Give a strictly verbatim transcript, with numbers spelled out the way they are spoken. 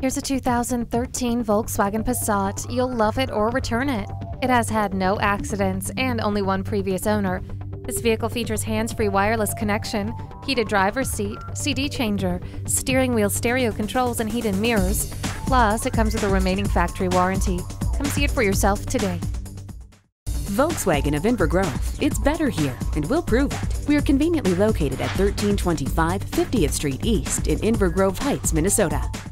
Here's a two thousand thirteen Volkswagen Passat. You'll love it or return it. It has had no accidents and only one previous owner. This vehicle features hands-free wireless connection, heated driver's seat, C D changer, steering wheel stereo controls, and heated mirrors. Plus, it comes with a remaining factory warranty. Come see it for yourself today. Volkswagen of Inver Grove. It's better here, and we'll prove it. We are conveniently located at thirteen twenty-five fiftieth Street East in Inver Grove Heights, Minnesota.